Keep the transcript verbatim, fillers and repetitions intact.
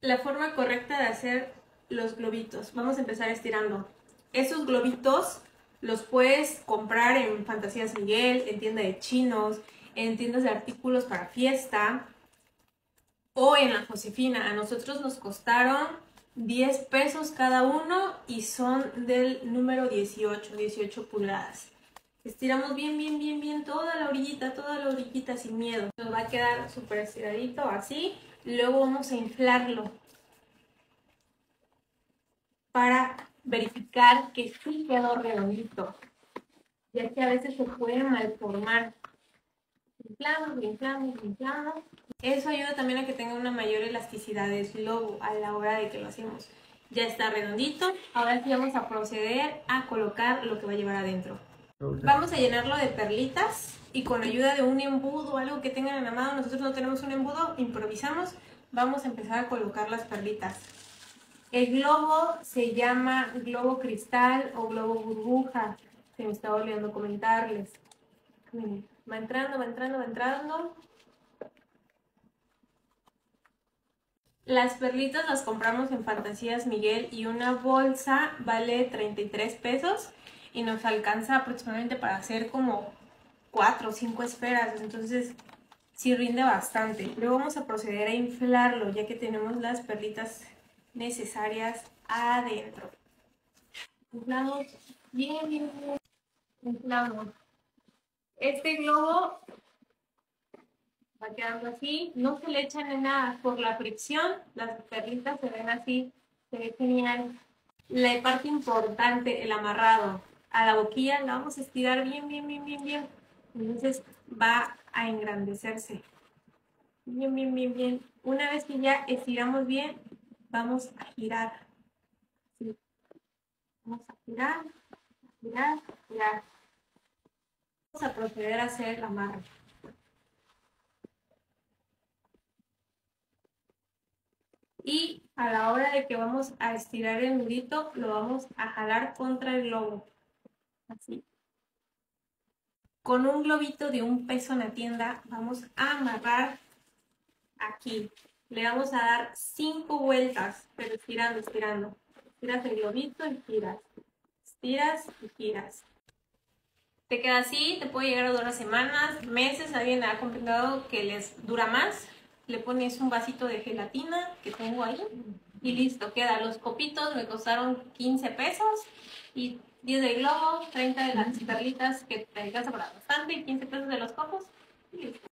La forma correcta de hacer los globitos. Vamos a empezar estirando. Esos globitos los puedes comprar en Fantasías Miguel, en tienda de chinos, en tiendas de artículos para fiesta o en la Josefina. A nosotros nos costaron diez pesos cada uno y son del número dieciocho, dieciocho pulgadas. Estiramos bien, bien, bien, bien toda la orillita, toda la orillita sin miedo. Nos va a quedar súper estiradito así. Luego vamos a inflarlo para verificar que sí quedó redondito, ya que a veces se puede malformar. Inflamos, inflamos, inflamos. Eso ayuda también a que tenga una mayor elasticidad del globo a la hora de que lo hacemos. Ya está redondito. Ahora sí vamos a proceder a colocar lo que va a llevar adentro. Vamos a llenarlo de perlitas y con ayuda de un embudo o algo que tengan en la mano. Nosotros no tenemos un embudo, improvisamos. Vamos a empezar a colocar las perlitas. El globo se llama globo cristal o globo burbuja. Se me está olvidando comentarles. Va entrando, va entrando, va entrando. Las perlitas las compramos en Fantasías Miguel y una bolsa vale treinta y tres pesos y nos alcanza aproximadamente para hacer como cuatro o cinco esferas. Entonces sí rinde bastante. Luego vamos a proceder a inflarlo ya que tenemos las perlitas necesarias adentro. Inflamos bien, bien, bien. Inflamos. Este globo va quedando así. No se le echan en nada por la fricción. Las perlitas se ven así. Se ve genial. La parte importante, el amarrado a la boquilla, la vamos a estirar bien, bien, bien, bien, bien. Entonces va a engrandecerse. Bien, bien, bien, bien. Una vez que ya estiramos bien, vamos a girar. Sí. Vamos a girar, girar, girar. Vamos a proceder a hacer el amarre. Y a la hora de que vamos a estirar el nudito, lo vamos a jalar contra el globo. Así. Con un globito de un peso en la tienda, vamos a amarrar aquí. Le vamos a dar cinco vueltas, pero estirando, estirando. Estiras el globito y giras. Estiras y giras. Te queda así, te puede llegar a durar semanas, meses. A alguien le ha complicado que les dura más. Le pones un vasito de gelatina que tengo ahí y listo, queda. Los copitos me costaron quince pesos y diez de globo, treinta de las perlitas que te alcanza para bastante y quince pesos de los copos y listo.